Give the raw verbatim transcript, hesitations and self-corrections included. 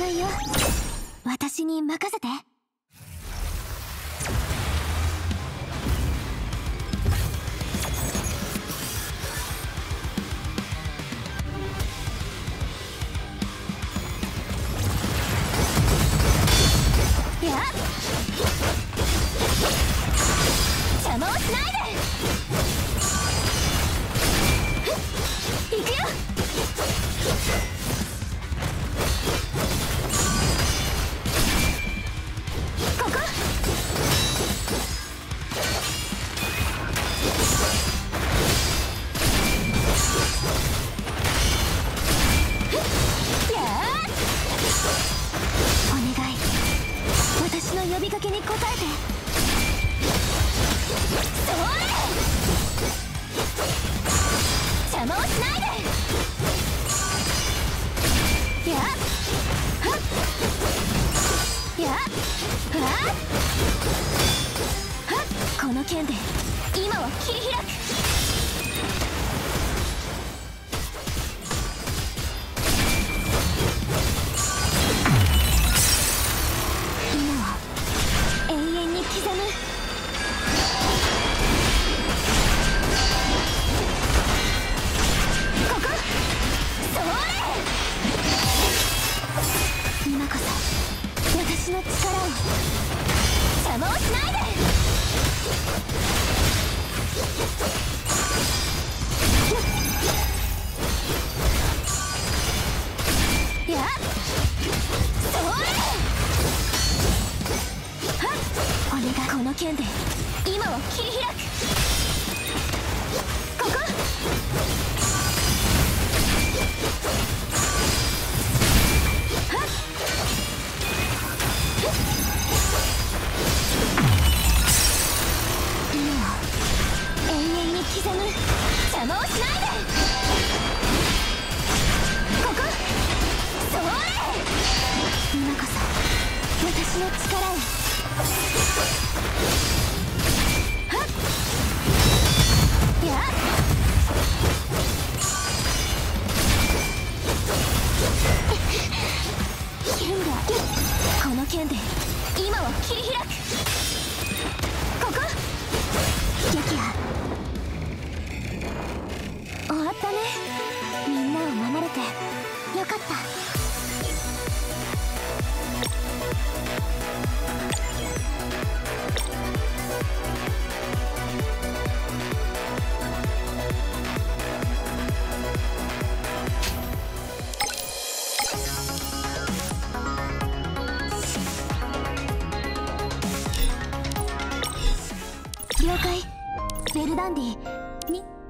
ないよ。私に任せて。やっ邪魔をしないで。行くよ。ここ。やーお願い、私の呼びかけに応えて。それ邪魔をしないで。やっはっやっはっはっこの剣で今は切り開く。今は永遠に刻む。ここ。それ今こそ私の力を。邪魔をしないで。やっそれはっお願い、この剣で今は切り開く。ここ。はっ今は永遠に刻む。邪魔をしないで。ここ。それ今こそ私の力を。はっやっ剣がこの剣で今は切り開く。ここ。撃破終わったね。みんなを守れてよかった。了解。ベルダンディに